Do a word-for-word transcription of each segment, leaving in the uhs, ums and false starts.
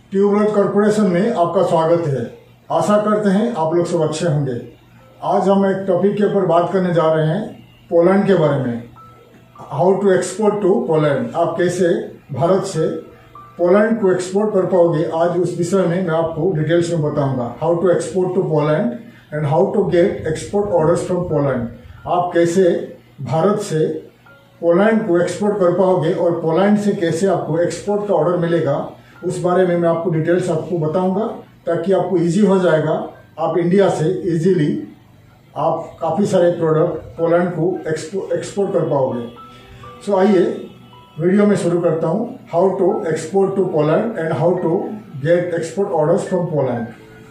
Tuberose corporation में आपका स्वागत है। आशा करते हैं आप लोग सब अच्छे होंगे। आज हम एक टॉपिक के ऊपर बात करने जा रहे हैं पोलैंड के बारे में। How to export to Poland, आप कैसे भारत से पोलैंड को एक्सपोर्ट कर पाओगे, आज उस विषय में मैं आपको डिटेल्स में बताऊंगा। How to export to Poland and how to get export orders from Poland. आप कैसे भारत से पोलैंड को एक्सपोर्ट कर पाओगे और पोलैंड से कैसे आपको एक्सपोर्ट का ऑर्डर मिलेगा, उस बारे में मैं आपको डिटेल्स आपको बताऊंगा, ताकि आपको इजी हो जाएगा। आप इंडिया से इजीली आप काफ़ी सारे प्रोडक्ट पोलैंड को एक्सपो एक्सपोर्ट कर पाओगे। सो so, आइए वीडियो में शुरू करता हूं। How to export to Poland and how to get export orders from Poland.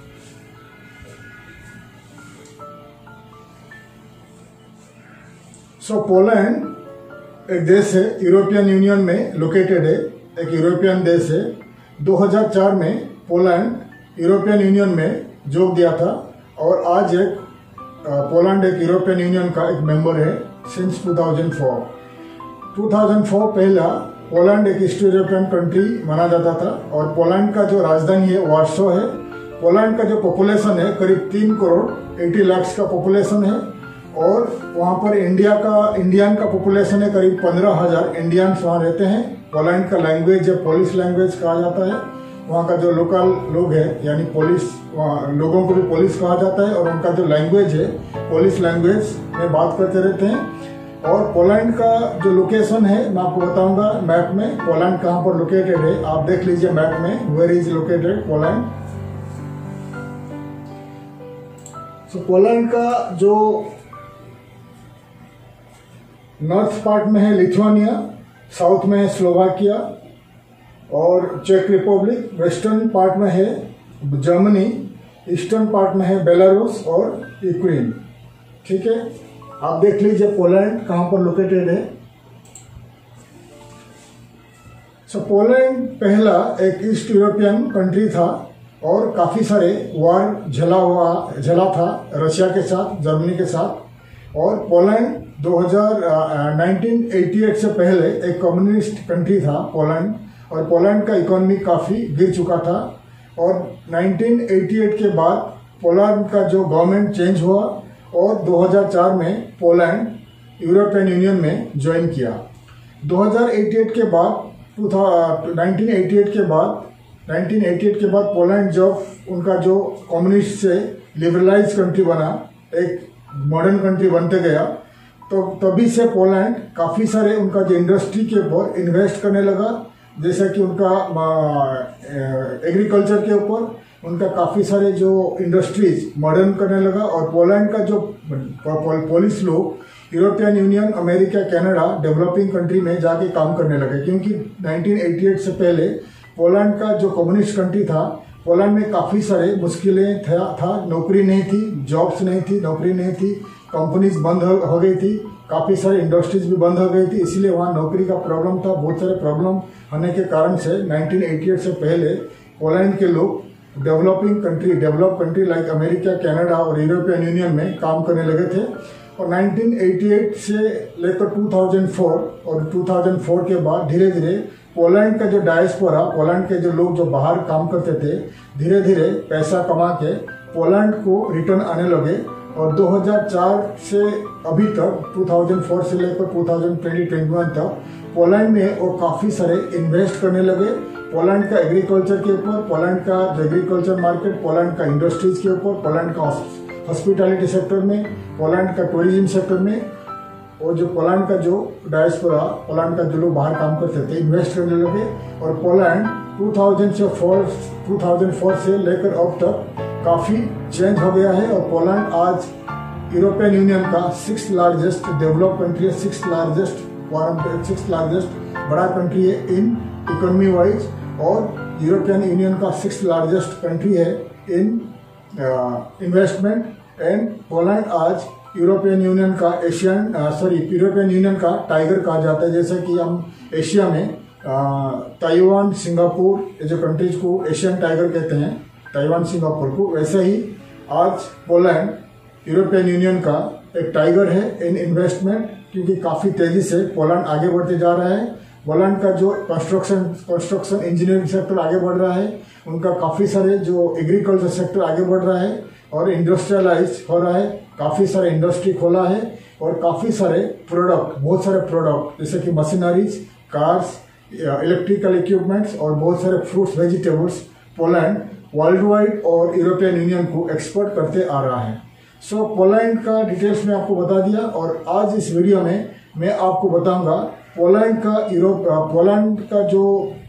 So Poland एक देश है, यूरोपियन यूनियन में लोकेटेड है, एक यूरोपियन देश है। दो हज़ार चार में पोलैंड यूरोपियन यूनियन में जोग दिया था और आज एक पोलैंड एक यूरोपियन यूनियन का एक मेंबर है सिंस दो हज़ार चार। दो हज़ार चार पहला पोलैंड एक ईस्ट यूरोपियन कंट्री माना जाता था और पोलैंड का जो राजधानी है वार्सो है। पोलैंड का जो पॉपुलेशन है करीब तीन करोड़ अस्सी लाख का पॉपुलेशन है और वहाँ पर इंडिया का इंडियन का पॉपुलेशन है करीब पंद्रह हजार इंडियंस वहाँ रहते हैं। पोलैंड का लैंग्वेज है पोलिश लैंग्वेज कहा जाता है। वहाँ का जो लोकल लोग है यानी पोलिश लोगों को भी पोलिश कहा जाता है और उनका जो लैंग्वेज है पोलिश लैंग्वेज में बात करते रहते हैं। और पोलैंड का जो लोकेशन है मैं आपको बताऊंगा मैप में, पोलैंड कहाँ पर लोकेटेड है आप देख लीजिए मैप में, where is located Poland. So Poland का जो नॉर्थ पार्ट में है लिथुआनिया, साउथ में है स्लोवाकिया और चेक रिपब्लिक, वेस्टर्न पार्ट में है जर्मनी, ईस्टर्न पार्ट में है बेलारूस और यूक्रेन। ठीक है, आप देख लीजिए पोलैंड कहाँ पर लोकेटेड है। सो पोलैंड पहला एक ईस्ट यूरोपियन कंट्री था और काफी सारे वार झेला हुआ झेला था रशिया के साथ, जर्मनी के साथ। और पोलैंड दो हज़ार उन्नीस सौ अट्ठासी से पहले एक कम्युनिस्ट कंट्री था पोलैंड और पोलैंड का इकोनॉमी काफ़ी गिर चुका था। और उन्नीस सौ अट्ठासी के बाद पोलैंड का जो गवर्नमेंट चेंज हुआ और दो हज़ार चार में पोलैंड यूरोपियन यूनियन में ज्वाइन किया। दो हज़ार अट्ठासी के बाद उन्नीस सौ अट्ठासी के बाद उन्नीस सौ अट्ठासी के बाद पोलैंड जब उनका जो कम्युनिस्ट से लिबरलाइज कंट्री बना, एक मॉडर्न कंट्री बनते गया, तो तभी से पोलैंड काफ़ी सारे उनका जो इंडस्ट्री के ऊपर इन्वेस्ट करने लगा। जैसे कि उनका एग्रीकल्चर के ऊपर उनका काफ़ी सारे जो इंडस्ट्रीज मॉडर्न करने लगा। और पोलैंड का जो पोलिश लोग European Union, America, Canada developing country में जाके काम करने लगे, क्योंकि उन्नीस सौ अट्ठासी से पहले पोलैंड का जो कम्युनिस्ट कंट्री था, पोलैंड में काफ़ी सारे मुश्किलें था, था नौकरी नहीं थी, जॉब्स नहीं थी, नौकरी नहीं थी, कंपनीज बंद हो, हो गई थी, काफ़ी सारी इंडस्ट्रीज भी बंद हो गई थी, इसलिए वहाँ नौकरी का प्रॉब्लम था। बहुत सारे प्रॉब्लम होने के कारण से उन्नीस सौ अट्ठासी से पहले पोलैंड के लोग developing country develop country like America, Canada और यूरोपियन यूनियन में काम करने लगे थे। और उन्नीस सौ अट्ठासी से लेकर दो हज़ार चार और दो हज़ार चार के बाद धीरे धीरे पोलैंड का जो डायस्पोरा, पोलैंड के जो लोग जो बाहर काम करते थे, धीरे धीरे पैसा कमा के पोलैंड को रिटर्न आने लगे। और दो हज़ार चार से अभी तक दो हज़ार चार से लेकर दो हज़ार बीस इक्कीस तक पोलैंड में वो काफ़ी सारे इन्वेस्ट करने लगे। पोलैंड का एग्रीकल्चर के ऊपर, पोलैंड का जो एग्रीकल्चर मार्केट, पोलैंड का इंडस्ट्रीज के ऊपर, पोलैंड का हॉस्पिटैलिटी सेक्टर में, पोलैंड का टूरिज्म सेक्टर में, और जो पोलैंड का जो डायस्पोरा, पोलैंड का जो लोग बाहर काम करते थे, इन्वेस्ट करने लगे। और पोलैंड दो हज़ार चार से लेकर अब तक काफ़ी चेंज हो गया है और पोलैंड आज यूरोपियन यूनियन का सिक्स लार्जेस्ट डेवलप कंट्री है, सिक्स लार्जेस्ट सिक्स लार्जेस्ट बड़ा कंट्री है इन इकोनॉमी वाइज, और यूरोपियन यूनियन का सिक्स लार्जेस्ट कंट्री है इन इन्वेस्टमेंट। एंड पोलैंड आज यूरोपियन यूनियन का एशियन सॉरी यूरोपियन यूनियन का टाइगर कहा जाता है। जैसे कि हम एशिया में ताइवान, सिंगापुर, ये जो कंट्रीज को एशियन टाइगर कहते हैं, ताइवान, सिंगापुर को, वैसे ही आज पोलैंड यूरोपियन यूनियन का एक टाइगर है इन इन्वेस्टमेंट, क्योंकि काफ़ी तेज़ी से पोलैंड आगे बढ़ते जा रहा है। पोलैंड का जो कंस्ट्रक्शन कंस्ट्रक्शन इंजीनियरिंग सेक्टर आगे बढ़ रहा है, उनका काफ़ी सारे जो एग्रीकल्चर सेक्टर आगे बढ़ रहा है और इंडस्ट्रियलाइज हो रहा है, काफ़ी सारे इंडस्ट्री खोला है और काफ़ी सारे प्रोडक्ट, बहुत सारे प्रोडक्ट जैसे कि मशीनरीज, कार्स, इलेक्ट्रिकल इक्विपमेंट्स और बहुत सारे fruits, vegetables Poland world wide और यूरोपियन यूनियन को एक्सपोर्ट करते आ रहा है। सो so, पोलैंड का डिटेल्स में आपको बता दिया और आज इस वीडियो में मैं आपको बताऊंगा पोलैंड का यूरोप पोलैंड का जो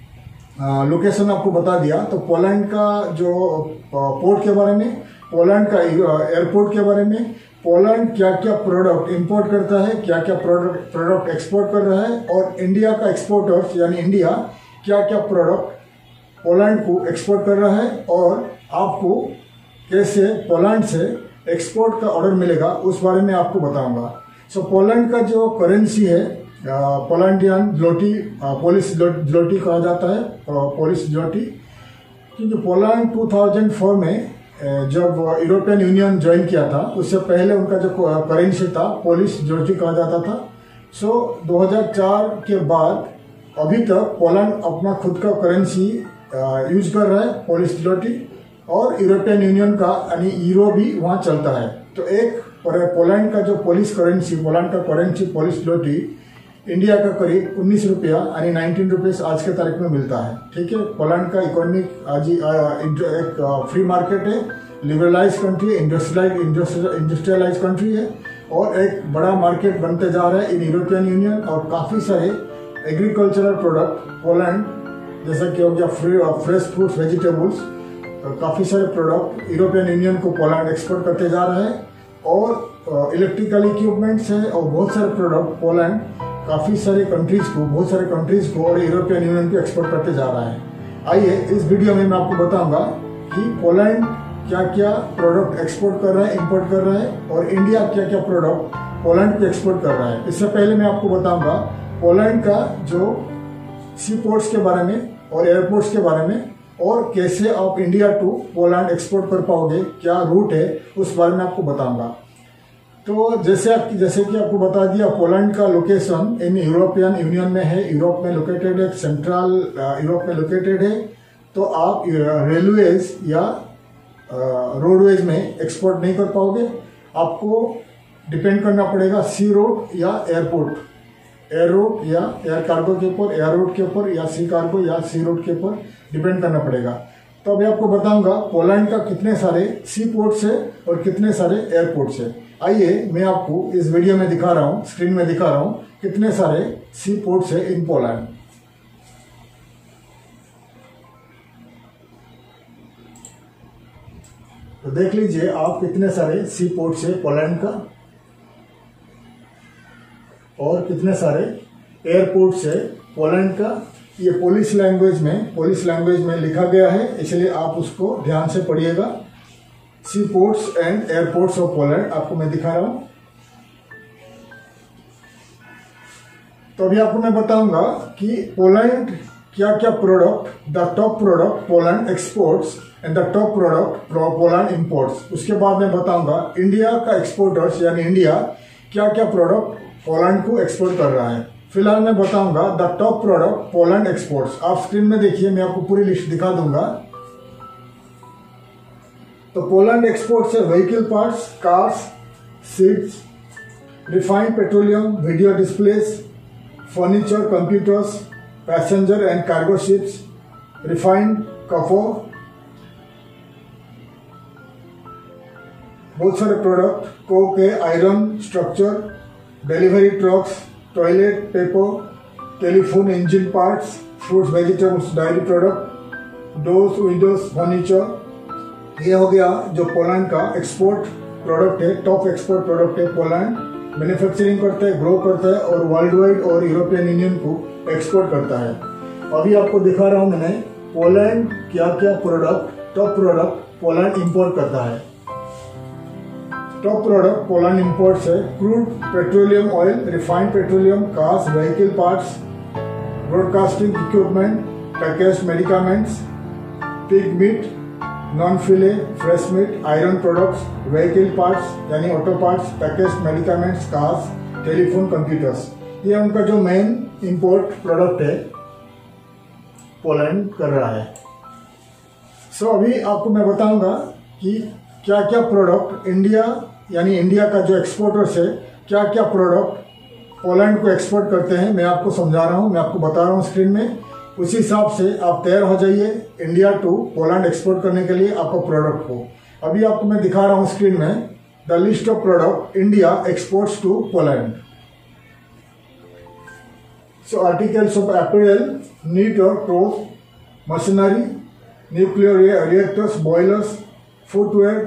लोकेशन आपको बता दिया। तो पोलैंड का जो पोर्ट के बारे में, पोलैंड का एयरपोर्ट के बारे में, पोलैंड क्या क्या प्रोडक्ट इंपोर्ट करता है, क्या क्या प्रोडक्ट प्रोडक्ट एक्सपोर्ट कर रहा है और इंडिया का एक्सपोर्टर्स यानी इंडिया क्या क्या प्रोडक्ट पोलैंड को एक्सपोर्ट कर रहा है और आपको कैसे पोलैंड से एक्सपोर्ट का ऑर्डर मिलेगा उस बारे में आपको बताऊंगा। सो so, पोलैंड का जो करेंसी है पोलैंडियन ज़्लोटी, पोलिश ज़्लोटी कहा जाता है, पोलिश ज़्लोटी, क्योंकि पोलैंड दो हज़ार चार में जब यूरोपियन यूनियन ज्वाइन किया था उससे पहले उनका जो करेंसी था पोलिश ज़्लोटी कहा जाता था। सो so, दो हज़ार चार के बाद अभी तक पोलैंड अपना खुद का करेंसी यूज कर रहा है, पोलिश ज़्लोटी, और यूरोपियन यूनियन का यानी यूरो भी वहाँ चलता है। तो एक पोलैंड का जो पोलिश करेंसी, पोलैंड का करेंसी पोलिश ज़्लोटी इंडिया का करीब उन्नीस रुपया यानी नाइनटीन रुपीज आज के तारीख में मिलता है। ठीक है, पोलैंड का इकोनॉमिक आज एक फ्री मार्केट है, लिबरलाइज कंट्री है, इंडस्ट्रियलाइज इंडस्ट्रियलाइज कंट्री है और एक बड़ा मार्केट बनते जा रहा है इन यूरोपियन यूनियन। और काफ़ी सारे एग्रीकल्चरल प्रोडक्ट पोलैंड जैसा कि हो गया फ्री फ्रेश फ्रूट्स, वेजिटेबल्स, काफ़ी सारे प्रोडक्ट यूरोपियन यूनियन को पोलैंड एक्सपोर्ट करते जा रहा है और इलेक्ट्रिकल इक्विपमेंट्स है और बहुत सारे प्रोडक्ट पोलैंड काफ़ी सारे कंट्रीज को, बहुत सारे कंट्रीज को और यूरोपियन यूनियन को एक्सपोर्ट करते जा रहा है। आइए इस वीडियो में मैं आपको बताऊंगा कि पोलैंड क्या क्या प्रोडक्ट एक्सपोर्ट कर रहा है, इंपोर्ट कर रहा है और इंडिया क्या क्या प्रोडक्ट पोलैंड को एक्सपोर्ट कर रहा है। इससे पहले मैं आपको बताऊंगा पोलैंड का जो सी पोर्ट्स के बारे में और एयरपोर्ट्स के बारे में और कैसे आप इंडिया टू पोलैंड एक्सपोर्ट कर पाओगे, क्या रूट है, उस बारे में आपको बताऊंगा। तो जैसे आप जैसे कि आपको बता दिया, पोलैंड का लोकेशन इन यूरोपियन यूनियन में है, यूरोप में लोकेटेड है, सेंट्रल यूरोप में लोकेटेड है। तो आप रेलवेज या रोडवेज में एक्सपोर्ट नहीं कर पाओगे, आपको डिपेंड करना पड़ेगा सी रोड या एयरपोर्ट, एयर रोड या एयर कार्गो के ऊपर, एयर रोड के ऊपर या सी कार्गो या सी रोड के ऊपर डिपेंड करना पड़ेगा। तो अभी आपको बताऊंगा पोलैंड का कितने सारे सी पोर्ट्स है और कितने सारे एयरपोर्ट्स है। आइए मैं आपको इस वीडियो में दिखा रहा हूँ, स्क्रीन में दिखा रहा हूँ कितने सारे सी पोर्ट्स है इन पोलैंड। तो देख लीजिए आप कितने सारे सी पोर्ट्स है पोलैंड का और कितने सारे एयरपोर्ट्स है पोलैंड का। ये पोलिश लैंग्वेज में पोलिश लैंग्वेज में लिखा गया है, इसलिए आप उसको ध्यान से पढ़िएगा। Sea ports and airports of Poland आपको मैं दिखा रहा हूं। तो अभी आपको मैं बताऊंगा कि पोलैंड क्या क्या product, the top product Poland exports and the top product Poland imports. उसके बाद मैं बताऊंगा इंडिया का एक्सपोर्टर्स यानी इंडिया क्या क्या प्रोडक्ट पोलैंड को एक्सपोर्ट कर रहा है। फिलहाल मैं बताऊंगा the top product Poland exports. आप स्क्रीन में देखिए, मैं आपको पूरी लिस्ट दिखा दूंगा। तो पोलैंड एक्सपोर्ट्स है vehicle parts, cars, seats, refined petroleum, video displays, furniture, computers, passenger and cargo ships, refined copper, बहुत सारे प्रोडक्ट, कोक है, iron structure, delivery trucks, toilet paper, telephone engine parts, fruits, vegetables, dairy product, doors, windows, furniture. ये हो गया जो Poland का export product है, top export product है। पोलैंड मैन्युफैक्चरिंग करता है, ग्रो करता है और वर्ल्ड वाइड और यूरोपियन यूनियन को एक्सपोर्ट करता है। अभी आपको दिखा रहा हूं मैंने पोलैंड क्या क्या product, top product Poland import करता है। टॉप प्रोडक्ट पोलैंड इंपोर्ट्स है crude petroleum oil, refined petroleum, cars, vehicle parts, broadcasting equipment, packaged medicaments, pig meat, non fillet fresh meat, iron products, vehicle parts यानी auto parts, packaged medicaments, cars, telephone, computers. ये उनका जो main import product है Poland कर रहा है। So so, अभी आपको मैं बताऊंगा कि क्या क्या प्रोडक्ट इंडिया यानी इंडिया का जो एक्सपोर्टर्स है क्या क्या प्रोडक्ट पोलैंड को एक्सपोर्ट करते हैं। मैं आपको समझा रहा हूँ, मैं आपको बता रहा हूँ स्क्रीन में। उसी हिसाब से आप तैयार हो जाइए इंडिया टू पोलैंड एक्सपोर्ट करने के लिए आपको प्रोडक्ट को। अभी आपको मैं दिखा रहा हूँ स्क्रीन में the list of product India exports to Poland. So articles of apparel, knit और cloth, machinery, nuclear reactors, boilers, footwear,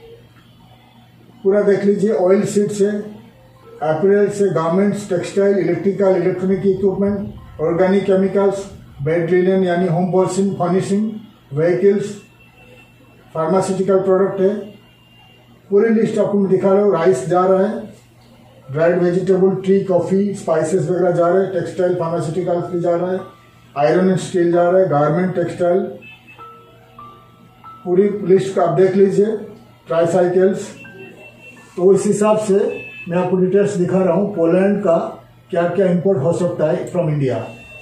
पूरा देख लीजिए। ऑयल सीड से, अपैरेल से, garments, textile, electrical electronic equipment, organic chemicals, bed linen यानी home polishing furnishing, vehicles, pharmaceutical product है। पूरी list आपको मैं दिखा रहा हूँ। राइस जा रहा है, dried vegetable, tea, coffee, spices वगैरह जा रहे हैं, टेक्सटाइल फार्मास्यूटिकल भी जा रहा है, आयरन एंड स्टील जा रहा है, गारमेंट, टेक्सटाइल, पूरी लिस्ट का आप देख लीजिए। ट्राईसाइकिल्स। तो इस हिसाब से मैं आपको डिटेल्स दिखा रहा हूँ पोलैंड का क्या क्या इंपोर्ट हो सकता है फ्रॉम इंडिया।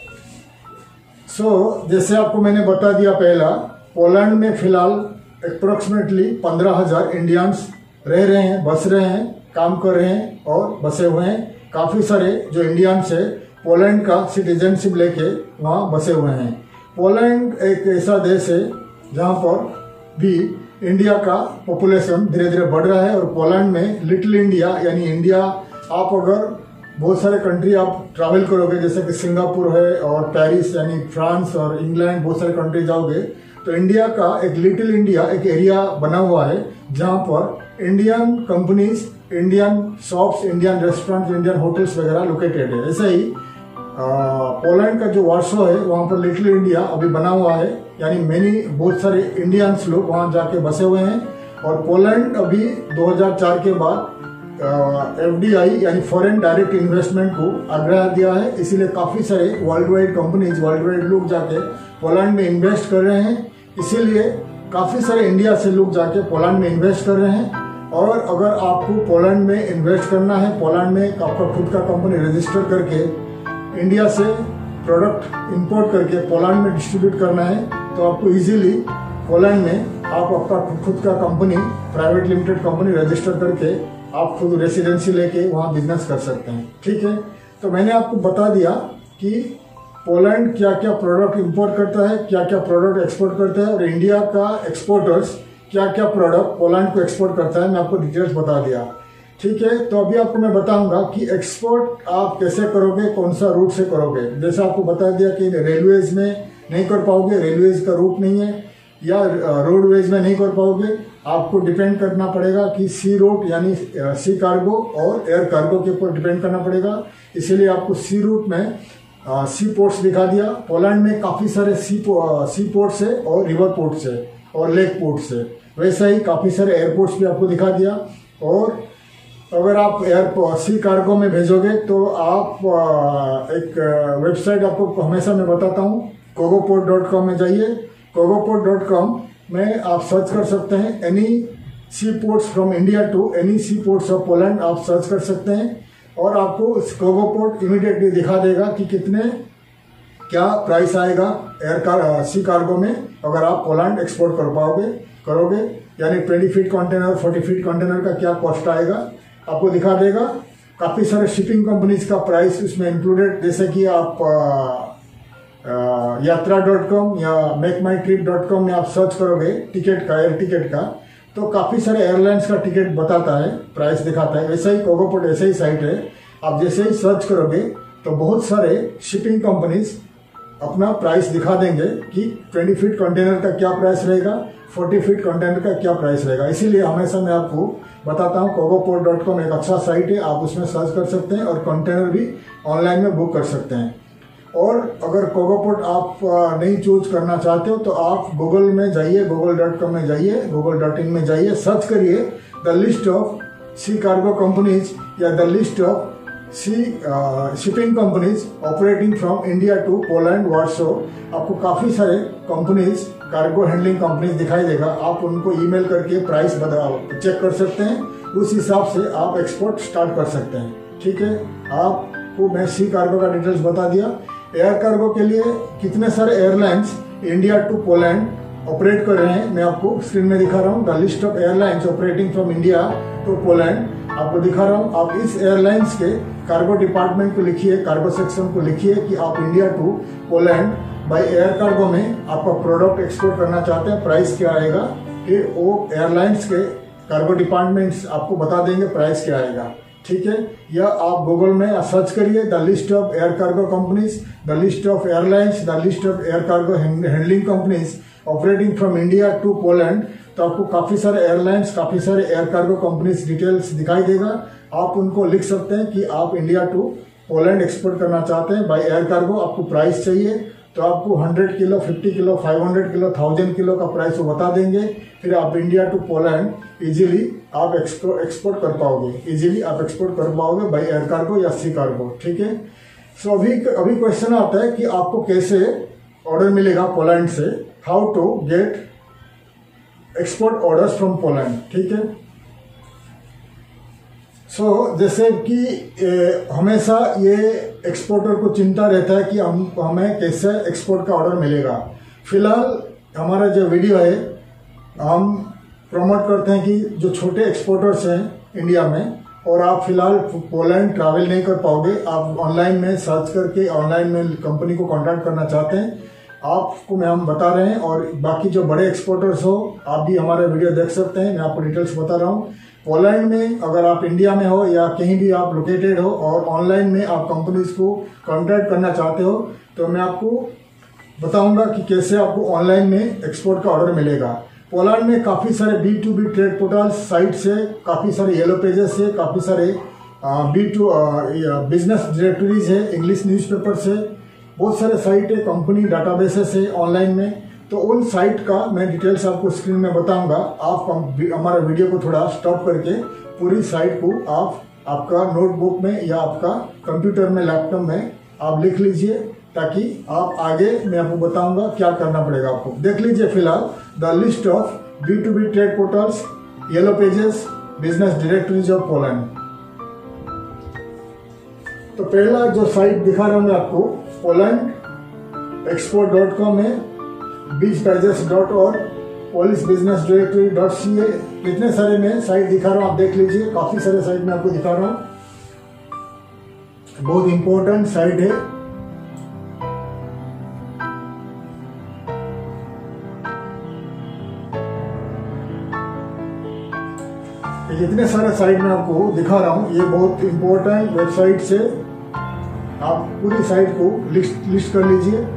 सो so, जैसे आपको मैंने बता दिया पहला, पोलैंड में फिलहाल अप्रोक्सीमेटली पंद्रह हजार इंडियंस रह रहे हैं, बस रहे हैं, काम कर रहे हैं और बसे हुए हैं। काफ़ी सारे जो इंडियंस है पोलैंड का सिटीजनशिप लेके वहाँ बसे हुए हैं। पोलैंड एक ऐसा देश है जहाँ पर भी इंडिया का पॉपुलेशन धीरे धीरे बढ़ रहा है और पोलैंड में लिटिल इंडिया यानी इंडिया, आप अगर बहुत सारे कंट्री आप ट्रैवल करोगे जैसे कि सिंगापुर है और पेरिस यानी फ्रांस और इंग्लैंड, बहुत सारे कंट्री जाओगे तो इंडिया का एक लिटिल इंडिया एक एरिया बना हुआ है जहां पर Indian companies, Indian shops, Indian restaurant, Indian hotels वगैरह लोकेटेड है। ऐसे ही पोलैंड का जो वार्सो है वहां पर लिटिल इंडिया अभी बना हुआ है, यानी मैनी बहुत सारे इंडियंस लोग वहां जाके बसे हुए हैं। और पोलैंड अभी दो हज़ार चार के बाद एफ डी आई यानी फॉरेन डायरेक्ट इन्वेस्टमेंट को आग्रह दिया है, इसीलिए काफी सारे world wide companies, world wide लोग जाके पोलैंड में इन्वेस्ट कर रहे हैं। इसीलिए काफी सारे इंडिया से लोग जाके पोलैंड में इन्वेस्ट कर रहे हैं। और अगर आपको पोलैंड में इन्वेस्ट करना है, पोलैंड में आपका खुद का कंपनी रजिस्टर करके इंडिया से प्रोडक्ट इंपोर्ट करके पोलैंड में डिस्ट्रीब्यूट करना है तो आपको इजीली पोलैंड में आप आपका खुद का company, private limited company register करके आप खुद रेसिडेंसी लेके वहाँ बिजनेस कर सकते हैं। ठीक है, तो मैंने आपको बता दिया कि पोलैंड क्या क्या प्रोडक्ट इंपोर्ट करता है, क्या क्या प्रोडक्ट एक्सपोर्ट करता है और इंडिया का एक्सपोर्टर्स क्या क्या प्रोडक्ट पोलैंड को एक्सपोर्ट करता है, मैं आपको डिटेल्स बता दिया। ठीक है, तो अभी आपको मैं बताऊंगा कि एक्सपोर्ट आप कैसे करोगे, कौन सा रूट से करोगे। जैसे आपको बता दिया कि रेलवेज में नहीं कर पाओगे, रेलवेज का रूट नहीं है, या रोडवेज में नहीं कर पाओगे, आपको डिपेंड करना पड़ेगा कि सी रूट यानी सी कार्गो और एयर कार्गो के ऊपर डिपेंड करना पड़ेगा। इसीलिए आपको सी रूट में सी पोर्ट्स दिखा दिया। पोलैंड में काफ़ी सारे सी सी पोर्ट्स है और रिवर पोर्ट्स है और लेक पोर्ट्स है, वैसा ही काफ़ी सारे एयरपोर्ट्स भी आपको दिखा दिया। और अगर आप एयर सी कार्गो में भेजोगे तो आप एक वेबसाइट आपको हमेशा मैं बताता हूँ, कोगोपोर्ट डॉट कॉम में जाइए। कोगोपोर्ट डॉट कॉम में आप सर्च कर सकते हैं any sea ports from India to any sea ports of Poland, आप सर्च कर सकते हैं और आपको कोगोपोर्ट इमीडिएटली दिखा देगा कि कितने क्या प्राइस आएगा एयर कार सी कार्गो में अगर आप पोलैंड एक्सपोर्ट कर पाओगे करोगे, यानी twenty feet container, forty feet container का क्या कॉस्ट आएगा आपको दिखा देगा। काफ़ी सारे शिपिंग कंपनीज का प्राइस उसमें इंक्लूडेड, जैसे कि आप यात्रा डॉट कॉम या make my trip dot com में आप सर्च करोगे टिकट का, एयर टिकट का, तो काफ़ी सारे एयरलाइंस का टिकट बताता है, प्राइस दिखाता है। वैसे ही कोगोपोर्ट ऐसे ही साइट है, आप जैसे ही सर्च करोगे तो बहुत सारे शिपिंग कंपनीज अपना प्राइस दिखा देंगे कि ट्वेंटी फीट कंटेनर का क्या प्राइस रहेगा, फोर्टी फीट कंटेनर का क्या प्राइस रहेगा। इसीलिए हमेशा मैं आपको बताता हूँ कोगोपोर्ट डॉट कॉम एक अच्छा साइट है, आप उसमें सर्च कर सकते हैं और कंटेनर भी ऑनलाइन में बुक कर सकते हैं। और अगर कोगोपोर्ट आप नहीं चूज करना चाहते हो तो आप गूगल में जाइए, गूगल डॉट कॉम में जाइए, गूगल डॉट इन में जाइए, सर्च करिए the list of sea cargo companies या the list of sea shipping companies operating from India to Poland Warsaw. आपको काफ़ी सारे कंपनीज, कार्गो हैंडलिंग कंपनीज दिखाई देगा, आप उनको ईमेल करके प्राइस बता चेक कर सकते हैं, उस हिसाब से आप एक्सपोर्ट स्टार्ट कर सकते हैं। ठीक है, आप आपको मैं सी कार्गो का डिटेल्स बता दिया। एयर कार्गो के लिए कितने सारे airlines India to Poland operate कर रहे हैं मैं आपको स्क्रीन में दिखा रहा हूँ। The list of airlines operating from India to Poland आपको दिखा रहा हूँ। आप इस एयरलाइंस के कार्गो डिपार्टमेंट को लिखिए, कार्गो सेक्शन को लिखिए कि आप India to Poland by air cargo में आपका प्रोडक्ट एक्सपोर्ट करना चाहते हैं, प्राइस क्या आएगा। फिर वो एयरलाइंस के कार्गो डिपार्टमेंट्स आपको बता देंगे प्राइस क्या आएगा, ठीक है। या आप गूगल में सर्च करिए the list of air cargo companies, the list of airlines, the list of air cargo handling companies operating from India to Poland. तो आपको काफी सारे एयरलाइंस, काफी सारे एयर कार्गो कंपनीज डिटेल्स दिखाई देगा। आप उनको लिख सकते हैं कि आप इंडिया टू पोलैंड एक्सपोर्ट करना चाहते हैं बाय एयर कार्गो, आपको प्राइस चाहिए तो आपको सौ किलो, पचास किलो, पाँच सौ किलो, हज़ार किलो का प्राइस वो बता देंगे। फिर आप इंडिया टू पोलैंड इजीली आप एक्सपोर्ट कर पाओगे, इजीली आप एक्सपोर्ट कर पाओगे बाय एयर कार्गो या सी कार्गो, ठीक है। सो अभी अभी क्वेश्चन आता है कि आपको कैसे ऑर्डर मिलेगा पोलैंड से, how to get export orders from Poland, ठीक है। सो so, जैसे कि ए, हमेशा ये एक्सपोर्टर को चिंता रहता है कि हम हमें कैसे एक्सपोर्ट का ऑर्डर मिलेगा। फिलहाल हमारा जो वीडियो है हम प्रमोट करते हैं कि जो छोटे एक्सपोर्टर्स हैं इंडिया में और आप फिलहाल पोलैंड ट्रैवल नहीं कर पाओगे, आप ऑनलाइन में सर्च करके ऑनलाइन में कंपनी को कॉन्टैक्ट करना चाहते हैं, आपको मैं हम बता रहे हैं। और बाकी जो बड़े एक्सपोर्टर्स हो आप भी हमारे वीडियो देख सकते हैं, मैं आपको डिटेल्स बता रहा हूँ। पोलैंड में अगर आप इंडिया में हो या कहीं भी आप लोकेटेड हो और ऑनलाइन में आप कंपनीज को कॉन्टैक्ट करना चाहते हो तो मैं आपको बताऊंगा कि कैसे आपको ऑनलाइन में एक्सपोर्ट का ऑर्डर मिलेगा। पोलैंड में काफ़ी सारे B to B trade portal site से, काफ़ी सारे येलो पेजेस से, काफ़ी सारे बी टू बिजनेस डायरेक्टरीज है, इंग्लिश न्यूज़पेपर से, बहुत सारे साइट है, कंपनी डाटाबेसेस है ऑनलाइन में। तो उन साइट का मैं डिटेल्स आपको स्क्रीन में बताऊंगा। आप हमारा वीडियो को थोड़ा स्टॉप करके पूरी साइट को आप आपका नोटबुक में या आपका कंप्यूटर में, लैपटॉप में आप लिख लीजिए ताकि आप आगे मैं आपको बताऊंगा क्या करना पड़ेगा आपको। देख लीजिए फिलहाल the list of B to B trade portals, yellow pages, business directories of Poland. तो पहला जो साइट दिखा रहा हूं मैं आपको पोलैंड एक्सपोर्ट डॉट कॉम है, beach pages dot org, Polish business directory dot C A, इतने सारे मैं साइट दिखा रहा हूँ, आप देख लीजिए। काफी सारे साइट मैं आपको दिखा रहा हूँ, बहुत इंपॉर्टेंट साइट है। जितने सारे साइट मैं आपको दिखा रहा हूँ ये बहुत इंपॉर्टेंट वेबसाइट से, आप पूरी साइट को लिस्ट लिस्ट कर लीजिए।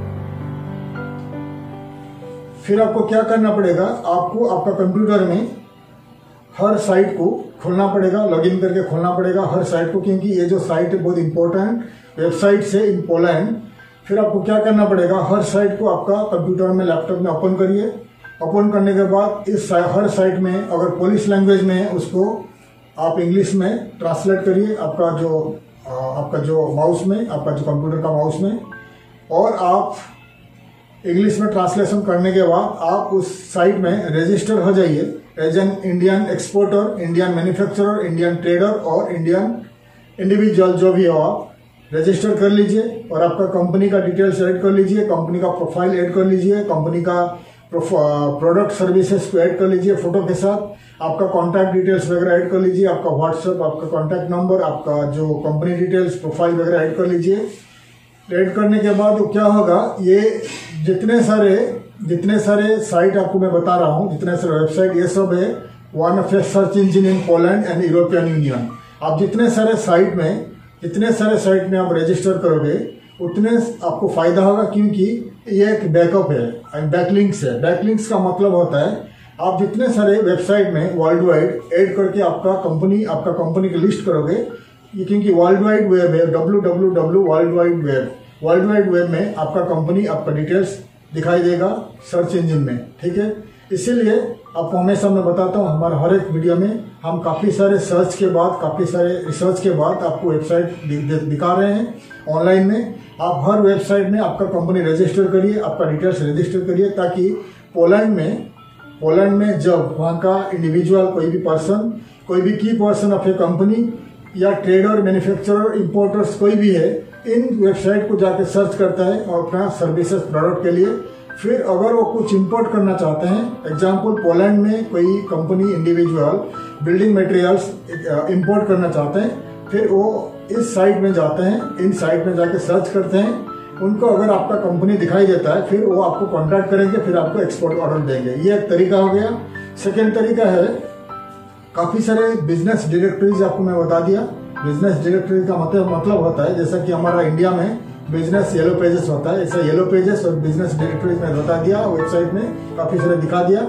फिर आपको क्या करना पड़ेगा, आपको आपका कंप्यूटर में हर साइट को खोलना पड़ेगा, लॉगिन करके खोलना पड़ेगा हर साइट को, क्योंकि ये जो साइट है बहुत इंपॉर्टेंट वेबसाइट से इन पोलैंड। फिर आपको क्या करना पड़ेगा, हर साइट को आपका कंप्यूटर में, लैपटॉप में ओपन करिए। ओपन करने के बाद इस हर साइट में अगर पोलिश लैंग्वेज में है उसको आप इंग्लिश में ट्रांसलेट करिए आपका जो आपका जो माउस में, आपका जो कंप्यूटर का माउस में, और आप इंग्लिश में ट्रांसलेशन करने के बाद आप उस साइट में रजिस्टर हो जाइए as an Indian exporter, Indian manufacturer, Indian trader और इंडियन इंडिविजुअल, जो भी हो आप रजिस्टर कर लीजिए और आपका कंपनी का डिटेल्स ऐड कर लीजिए, कंपनी का प्रोफाइल ऐड कर लीजिए, कंपनी का प्रोडक्ट सर्विसेज को ऐड कर लीजिए फोटो के साथ, आपका कॉन्टैक्ट डिटेल्स वगैरह ऐड कर लीजिए, आपका व्हाट्सएप, आपका कॉन्टैक्ट नंबर, आपका जो कंपनी डिटेल्स, प्रोफाइल वगैरह ऐड कर लीजिए। ऐड करने के बाद क्या होगा, ये जितने सारे जितने सारे साइट आपको मैं बता रहा हूँ, जितने सारे वेबसाइट, ये सब है one of a search engine in Poland and European Union. आप जितने सारे साइट में जितने सारे साइट में आप रजिस्टर करोगे उतने आपको फायदा होगा, क्योंकि ये एक बैकअप है एंड बैकलिंक्स है। बैकलिंक्स का मतलब होता है आप जितने सारे वेबसाइट में वर्ल्ड वाइड ऐड करके आपका कंपनी आपका कंपनी की लिस्ट करोगे, क्योंकि वर्ल्ड वाइड वेब है, W W W world wide web, world wide web में आपका कंपनी, आपका डिटेल्स दिखाई देगा सर्च इंजिन में, ठीक है। इसीलिए आपको हमेशा मैं बताता हूँ हमारे हर एक वीडियो में हम काफ़ी सारे सर्च के बाद, काफ़ी सारे रिसर्च के बाद आपको वेबसाइट दिखा रहे हैं ऑनलाइन में। आप हर वेबसाइट में आपका कंपनी रजिस्टर करिए, आपका डिटेल्स रजिस्टर करिए, ताकि पोलैंड में पोलैंड में जब वहाँ का इंडिविजुअल, कोई भी पर्सन, कोई भी की पर्सन ऑफ ए कंपनी या ट्रेडर, मैन्युफैक्चरर, इंपोर्टर्स कोई भी है, इन वेबसाइट को जाके सर्च करता है और अपना सर्विसेज प्रोडक्ट के लिए। फिर अगर वो कुछ इंपोर्ट करना चाहते हैं, एग्जांपल पोलैंड में कोई company individual building materials import करना चाहते हैं, फिर वो इस साइट में जाते हैं, इन साइट में जाके सर्च करते हैं, उनको अगर आपका कंपनी दिखाई देता है फिर वो आपको कॉन्टैक्ट करेंगे, फिर आपको एक्सपोर्ट ऑर्डर देंगे। ये एक तरीका हो गया। सेकेंड तरीका है, काफ़ी सारे बिजनेस डायरेक्टरीज आपको मैं बता दिया। बिजनेस डायरेक्टरी का मतलब मतलब होता है जैसा कि हमारा इंडिया में बिजनेस येलो पेजेस होता है, ऐसा येलो पेजेस और बिजनेस डायरेक्टरीज में बता दिया, वेबसाइट में काफ़ी सारे दिखा दिया।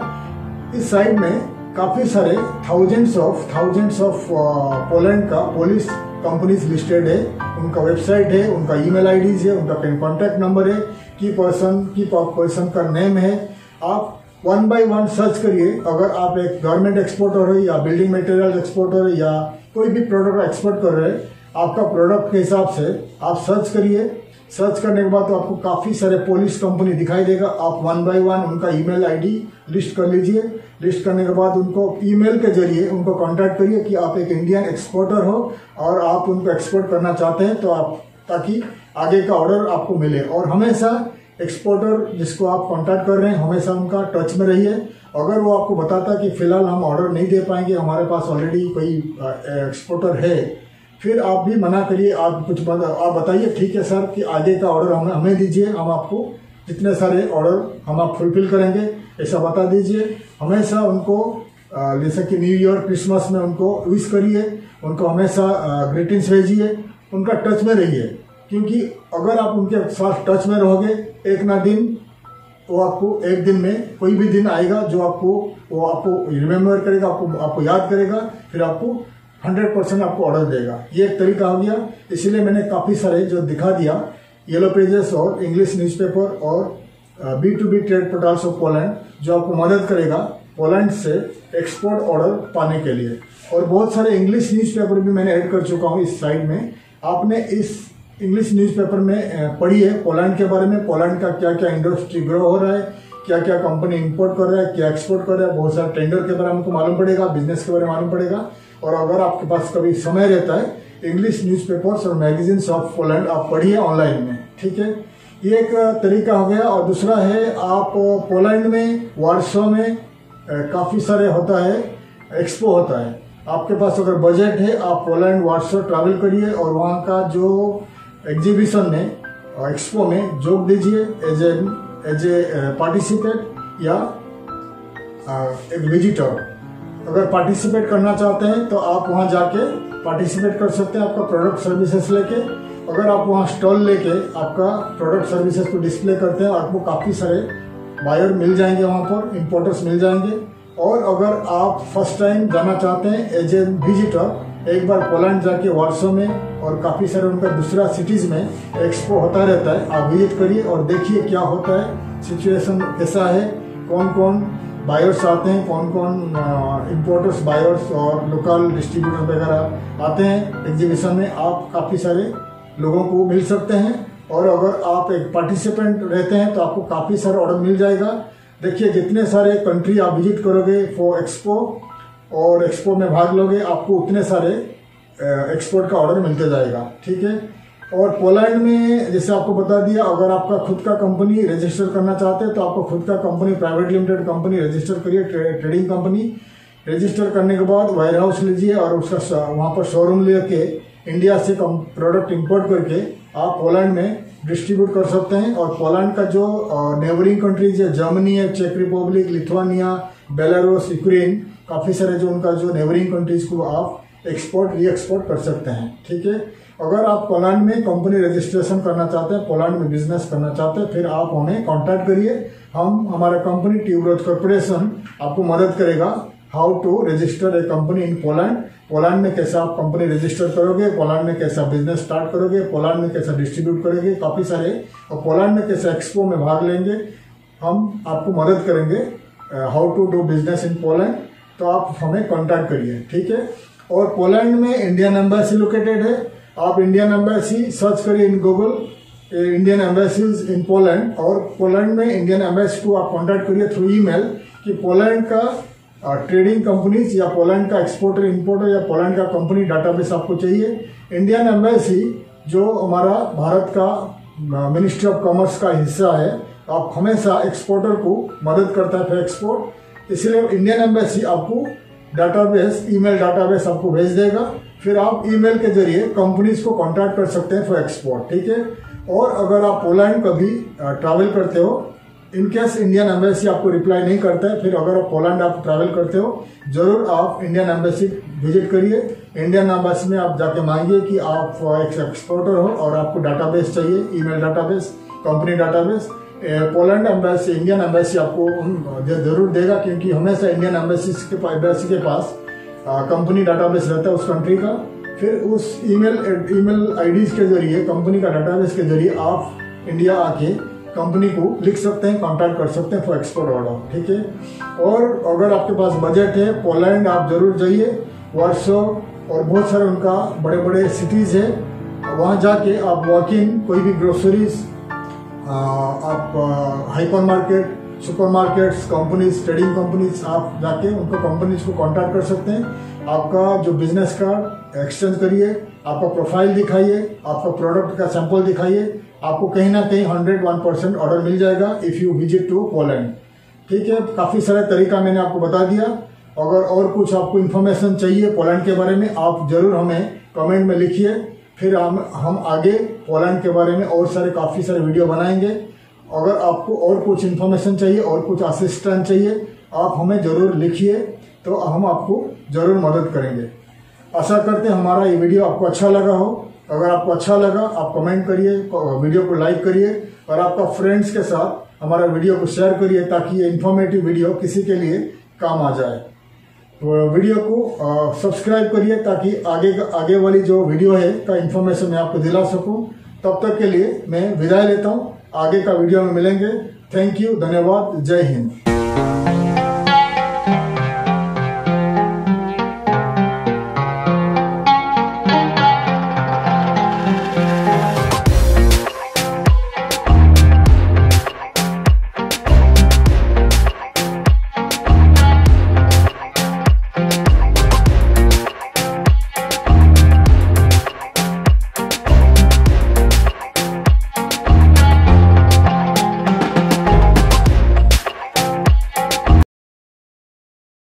इस साइट में काफ़ी सारे thousands of thousands of Poland का पुलिस कंपनीज लिस्टेड है, उनका वेबसाइट है, उनका ईमेल आईडीज है, उनका कॉन्टैक्ट नंबर है, की पर्सन की पर्सन का नेम है। आप वन बाय वन सर्च करिए। अगर आप एक गवर्नमेंट एक्सपोर्टर हो या बिल्डिंग मटेरियल एक्सपोर्टर है या कोई भी प्रोडक्ट एक्सपोर्ट कर रहे हैं, आपका प्रोडक्ट के हिसाब से आप सर्च करिए। सर्च करने के बाद तो आपको काफ़ी सारे पुलिस कंपनी दिखाई देगा। आप वन बाय वन उनका ईमेल आईडी लिस्ट कर लीजिए। लिस्ट करने के बाद उनको ईमेल के जरिए उनको कांटेक्ट करिए कि आप एक इंडियन एक्सपोर्टर हो और आप उनको एक्सपोर्ट करना चाहते हैं, तो आप ताकि आगे का ऑर्डर आपको मिले। और हमेशा एक्सपोर्टर जिसको आप कांटेक्ट कर रहे हैं, हमेशा उनका टच में रहिए। अगर वो आपको बताता कि फिलहाल हम ऑर्डर नहीं दे पाएंगे, हमारे पास ऑलरेडी कोई एक्सपोर्टर है, फिर आप भी मना करिए। आप कुछ बता, आप बताइए ठीक है सर कि आगे का ऑर्डर हमें हमें दीजिए, हम आपको जितने सारे ऑर्डर हम आप फुलफिल करेंगे, ऐसा बता दीजिए। हमेशा उनको जैसे कि न्यू ईयर, क्रिसमस में उनको विश करिए, उनको हमेशा ग्रीटिंग्स भेजिए, उनका टच में रहिए। क्योंकि अगर आप उनके साथ टच में रहोगे, एक ना दिन वो आपको एक दिन में कोई भी दिन आएगा जो आपको वो आपको रिमेम्बर करेगा, आपको आपको याद करेगा, फिर आपको हंड्रेड परसेंट आपको ऑर्डर देगा। ये एक तरीका हो गया। इसीलिए मैंने काफ़ी सारे जो दिखा दिया, येलो पेजेस और इंग्लिश न्यूज़पेपर और B to B trade portals of Poland, जो आपको मदद करेगा पोलैंड से एक्सपोर्ट ऑर्डर पाने के लिए। और बहुत सारे इंग्लिश न्यूज़पेपर भी मैंने ऐड कर चुका हूँ इस साइट में। आपने इस इंग्लिश न्यूज़पेपर में पढ़ी है पोलैंड के बारे में, पोलैंड का क्या क्या इंडस्ट्री ग्रो हो रहा है, क्या क्या कंपनी इंपोर्ट कर रहा है, क्या एक्सपोर्ट कर रहा है, बहुत सारे टेंडर के बारे में हमको मालूम पड़ेगा, बिजनेस के बारे में मालूम पड़ेगा। और अगर आपके पास कभी समय रहता है, इंग्लिश न्यूज़पेपर्स और मैगजीन्स ऑफ पोलैंड आप पढ़िए ऑनलाइन में, ठीक है। ये एक तरीका हो गया। और दूसरा है, आप पोलैंड में वार्सो में काफ़ी सारे होता है, एक्सपो होता है। आपके पास अगर बजट है, आप पोलैंड वार्सो ट्रैवल करिए और वहाँ का जो एग्जीबिशन में, एक्सपो में जोग दीजिए as a as a participate या एक विजिटर। अगर पार्टिसिपेट करना चाहते हैं तो आप वहाँ जाके पार्टिसिपेट कर सकते हैं आपका प्रोडक्ट सर्विसेज लेके। अगर आप वहाँ स्टॉल लेके आपका प्रोडक्ट सर्विसेज को डिस्प्ले करते हैं, आपको काफ़ी सारे बायर मिल जाएंगे, वहाँ पर इंपोर्टर्स मिल जाएंगे। और अगर आप फर्स्ट टाइम जाना चाहते हैं एज ए विजिटर, एक बार पोलैंड जाके वार्सो में और काफ़ी सारे उनका दूसरा सिटीज़ में एक्सपो होता रहता है, आप विजिट करिए और देखिए क्या होता है, सिचुएशन कैसा है, कौन कौन बायर्स आते हैं, कौन कौन इंपोर्टर्स, बायर्स और लोकल डिस्ट्रीब्यूटर वगैरह आते हैं एग्जीबिशन में। आप काफ़ी सारे लोगों को मिल सकते हैं। और अगर आप एक पार्टिसिपेंट रहते हैं तो आपको काफ़ी सारे ऑर्डर मिल जाएगा। देखिए, जितने सारे कंट्री आप विजिट करोगे फॉर एक्सपो और एक्सपो में भाग लोगे, आपको उतने सारे एक्सपोर्ट का ऑर्डर मिलते जाएगा, ठीक है। और पोलैंड में जैसे आपको बता दिया, अगर आपका खुद का कंपनी रजिस्टर करना चाहते हैं तो आपको खुद का company, private limited company register करिए, ट्रे, ट्रेडिंग कंपनी। रजिस्टर करने के बाद वेयर हाउस लीजिए और उसका वहाँ पर शोरूम लेके इंडिया से प्रोडक्ट इंपोर्ट करके आप पोलैंड में डिस्ट्रीब्यूट कर सकते हैं। और पोलैंड का जो नेबरिंग कंट्रीज है, जर्मनी है, चेक रिपब्लिक, लिथुआनिया, बेलारूस, यूक्रेन, काफ़ी सारे जो उनका जो नेबरिंग कंट्रीज को आप एक्सपोर्ट री एक्सपोर्ट कर सकते हैं, ठीक है। अगर आप पोलैंड में कंपनी रजिस्ट्रेशन करना चाहते हैं, पोलैंड में बिजनेस करना चाहते हैं, फिर आप हमें कांटेक्ट करिए। हम हमारा कंपनी ट्यूबरोज कॉर्पोरेशन आपको मदद करेगा how to register a company in Poland. Poland में कैसा आप कंपनी रजिस्टर करोगे, पोलैंड में कैसा बिजनेस स्टार्ट करोगे, पोलैंड में कैसा डिस्ट्रीब्यूट करोगे, काफ़ी सारे, और पोलैंड में कैसा एक्सपो में भाग लेंगे, हम आपको मदद करेंगे how to do business in Poland. तो आप हमें कांटेक्ट करिए, ठीक है। और पोलैंड में इंडियन एम्बेसी लोकेटेड है। आप इंडियन एम्बेसी सर्च करिए in Google, Indian embassies in Poland, और पोलैंड में इंडियन एम्बेसी को आप कांटेक्ट करिए थ्रू ईमेल कि पोलैंड का ट्रेडिंग कंपनीज या पोलैंड का एक्सपोर्टर इंपोर्टर या पोलैंड का कंपनी डाटाबेस आपको चाहिए। इंडियन एम्बेसी जो हमारा भारत का मिनिस्ट्री ऑफ कॉमर्स का हिस्सा है, आप हमेशा एक्सपोर्टर को मदद करता है फॉर एक्सपोर्ट, इसलिए इंडियन एम्बेसी आपको डाटाबेस, ईमेल डाटाबेस आपको भेज देगा। फिर आप ईमेल के जरिए कंपनीज को कांटेक्ट कर सकते हैं फॉर एक्सपोर्ट, ठीक है। और अगर आप पोलैंड कभी ट्रैवल करते हो, इन केस इंडियन एम्बेसी आपको रिप्लाई नहीं करता है, फिर अगर आप पोलैंड आप ट्रैवल करते हो, जरूर आप इंडियन एम्बेसी विजिट करिए। इंडियन एम्बेसी में आप जाके मांगिए कि आप एक एक्सपोर्टर हो और आपको डाटाबेस चाहिए, email database, company database. Poland embassy, Indian embassy आपको जरूर देगा, क्योंकि हमेशा इंडियन एम्बेसी के एम्बेसी के पास कंपनी डाटाबेस रहता है उस कंट्री का। फिर उस ईमेल ईमेल आईडीज के जरिए, कंपनी का डाटाबेस के जरिए आप इंडिया आके कंपनी को लिख सकते हैं, कांटेक्ट कर सकते हैं फॉर एक्सपोर्ट ऑर्डर, ठीक है। और अगर आपके पास बजट है, पोलैंड आप जरूर जाइए। वार्सो और बहुत सारे उनका बड़े बड़े सिटीज है, वहाँ जाके आप वॉक इन कोई भी ग्रोसरीज, आप hyper market, super markets, companies, trading companies, आप जाके उनको कंपनीज को कांटेक्ट कर सकते हैं। आपका जो बिजनेस कार्ड एक्सचेंज करिए, आपका प्रोफाइल दिखाइए, आपका प्रोडक्ट का सैंपल दिखाइए, आपको कहीं ना कहीं हंड्रेड वन परसेंट ऑर्डर मिल जाएगा if you visit to Poland, ठीक है। काफी सारा तरीका मैंने आपको बता दिया। अगर और कुछ आपको इन्फॉर्मेशन चाहिए पोलैंड के बारे में, आप जरूर हमें कमेंट में लिखिए, फिर हम हम आगे पोलैंड के बारे में और सारे काफी सारे वीडियो बनाएंगे। अगर आपको और कुछ इन्फॉर्मेशन चाहिए और कुछ असिस्टेंस चाहिए, आप हमें जरूर लिखिए, तो हम आपको जरूर मदद करेंगे। आशा करते हैं हमारा ये वीडियो आपको अच्छा लगा हो। अगर आपको अच्छा लगा, आप कमेंट करिए, वीडियो को लाइक करिए और आपका फ्रेंड्स के साथ हमारा वीडियो को शेयर करिए, ताकि ये इन्फॉर्मेटिव वीडियो किसी के लिए काम आ जाए। तो वीडियो को सब्सक्राइब करिए, ताकि आगे आगे वाली जो वीडियो है का इन्फॉर्मेशन मैं आपको दिला सकूं। तब तक के लिए मैं विदाई लेता हूं, आगे का वीडियो में मिलेंगे। थैंक यू, धन्यवाद, जय हिंद।